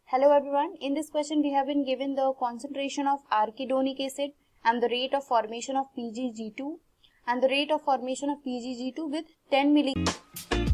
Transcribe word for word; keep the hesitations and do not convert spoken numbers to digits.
Hello everyone, in this question we have been given the concentration of arachidonic acid and the rate of formation of P G G two and the rate of formation of P G G two with ten milli